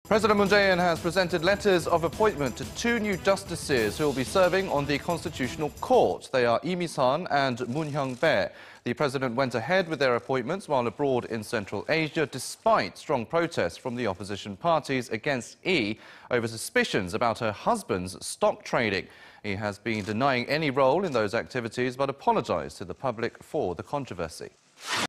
President Moon Jae-in has presented letters of appointment to two new justices who will be serving on the Constitutional Court. They are Lee Mi-sun and Moon Hyung-bae. The president went ahead with their appointments while abroad in Central Asia, despite strong protests from the opposition parties against Lee over suspicions about her husband's stock trading. He has been denying any role in those activities but apologized to the public for the controversy.